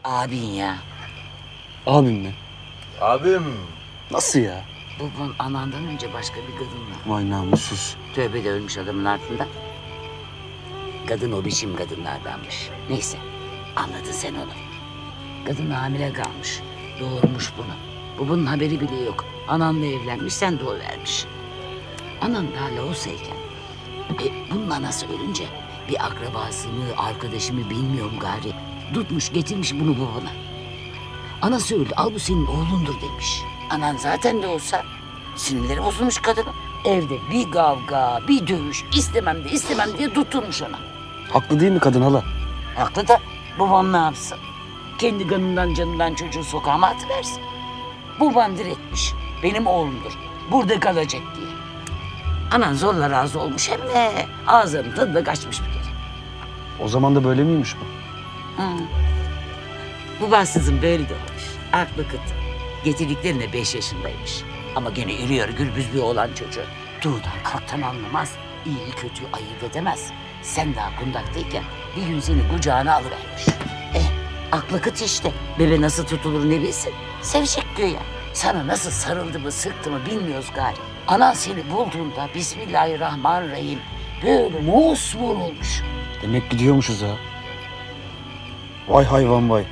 Abin ya. Abim mi? Abim. Nasıl ya? Babam anandan önce başka bir kadınla. Vay namussuz. Tövbe de ölmüş adamın altında. Kadın o biçim kadınlardanmış. Neyse, anladın sen onu. Kadın hamile kalmış. Doğurmuş bunu. Babanın haberi bile yok. Ananla evlenmiş, sen doğuvermiş. Anan daha Laos'ayken. Bunun anası ölünce bir akrabası mı, arkadaşı mı bilmiyorum gari. Tutmuş getirmiş bunu babana. Anası öldü, al bu senin oğlundur demiş. Anan zaten de olsa sinirleri bozulmuş kadının. Evde bir kavga, bir dövüş, istemem diye tutturmuş ona. Haklı değil mi kadın hala? Haklı da babam ne yapsın? Kendi kanından canından çocuğu sokağa mı atıversin? Babam diretmiş, benim oğlumdur, burada kalacak diye. Anan zorla razı olmuş hem de ağzının tadı da kaçmış bir kere. O zaman da böyle miymiş bu? Hı. Babasızın böyle de olmuş. Aklı kıt. Getirdiklerinde 5 yaşındaymış. Ama gene yürüyor gürbüz bir oğlan çocuğu. Doğudan kalktan anlamaz. İyi kötüyü ayırt edemez. Sen daha kundaktayken bir gün seni kucağına alıvermiş. Aklı kıt işte. Bebe nasıl tutulur ne bilsin. Sevecek güya. Sana nasıl sarıldı mı sıktı mı bilmiyoruz gari. Anan seni bulduğunda Bismillahirrahmanirrahim böyle mosmor olmuş. Demek gidiyormuşuz ha. Vay hayvan vay.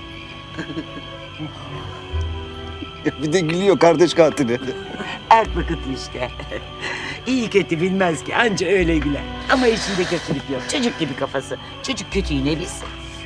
Bir de gülüyor kardeş katili. Aklı kıt işte. İyi kötü bilmez ki anca öyle güler. Ama içinde kötülük yok. Çocuk gibi kafası. Çocuk kötüyü ne bilsin?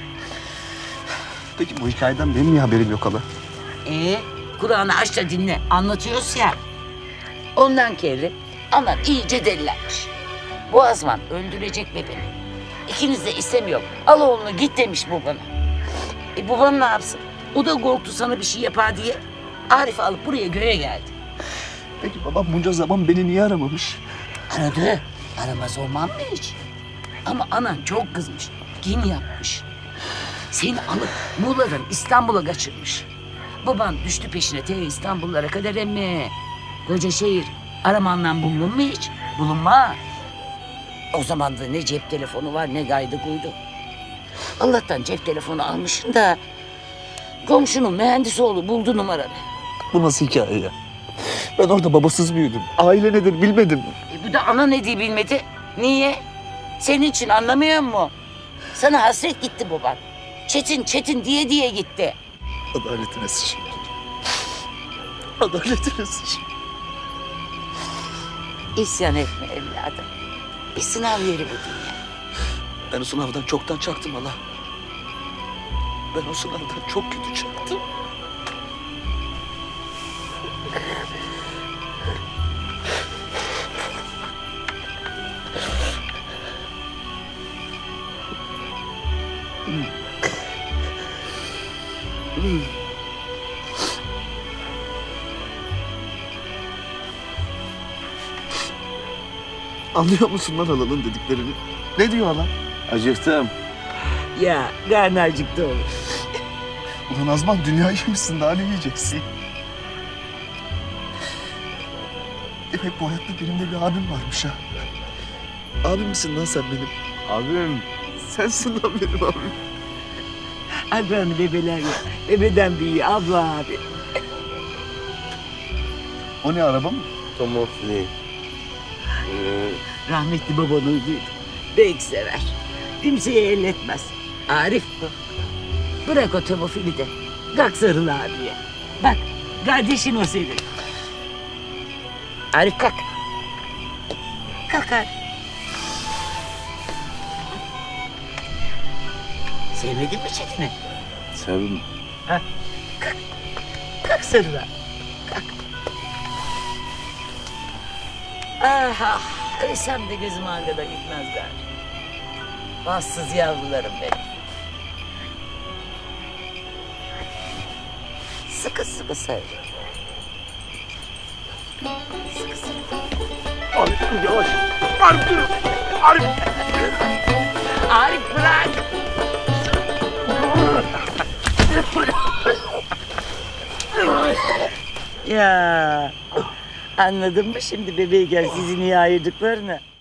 Peki bu hikayeden benim niye haberim yok hala? Kulağını aç da dinle. Anlatıyoruz ya. Ondan kere anan iyice delilenmiş. Boğazman öldürecek bebeğini. İkiniz de istemiyorum. Al oğlunu git demiş babana. Babam ne yapsın? O da korktu sana bir şey yapar diye. Arif'i alıp buraya göğe geldi. Peki babam bunca zaman beni niye aramamış? Aradı. Aramaz olmam mı hiç? Ama anan çok kızmış. Kin yapmış. Seni alıp Muğla'dan İstanbul'a kaçırmış. Baban düştü peşine te İstanbullara kadar emmi. Koca şehir aramandan bulunur mu hiç? Bulunmaz. O zaman da ne cep telefonu var ne gaydı kuydu. Allah'tan cep telefonu almışsın da komşunun mühendis oğlu buldu numaranı. Bu nasıl hikaye ya? Ben orada babasız büyüdüm. Aile nedir bilmedim. Bu da ana ne diye bilmedi. Niye? Senin için anlamıyor mu? Sana hasret gitti baban. Çetin diye gitti. Adaletine sıçayım. Adaletine sıçayım. İsyan etme evladım. Bir sınav yeri bu dünya. Ben o sınavdan çoktan çaktım hala. Ben o sınavdan çok kötü çaktım. Anlıyor musun lan halanın dediklerini? Ne diyor hala? Acıktım. Ya karnı acıktı oğlum. Ulan Azman dünyayı yemişsin, daha ne yiyeceksin? Demek bu hayatta benim de bir abim varmış ha. Abim misin lan sen benim? Abim. Sensin lan benim abim. Adını bebeler ya. Bebeden büyüyor abla abi. O ne, araba mı? Tomofli. Rahmetli baban öldüydü. Pek sever. Kimseye elletmez. Arif bırak o tomofili de. Kalk sarıl abiye. Bak kardeşin o senin. Arif kalk. Kalk Arif. Sevmedin mi Çetin'i? Sevdim. Kalk sarıl abi. Kalk. Ah, ölsem de gözüm arkada gitmez gari. Bahtsız yavrularım benim. Sıkı sarıl. Sıkı sarıl. Arif dur yavaş. Arif dur. Arif. Arif bırak. Ya anladın mı şimdi bebeği gel sizi niye ayırdıklarını?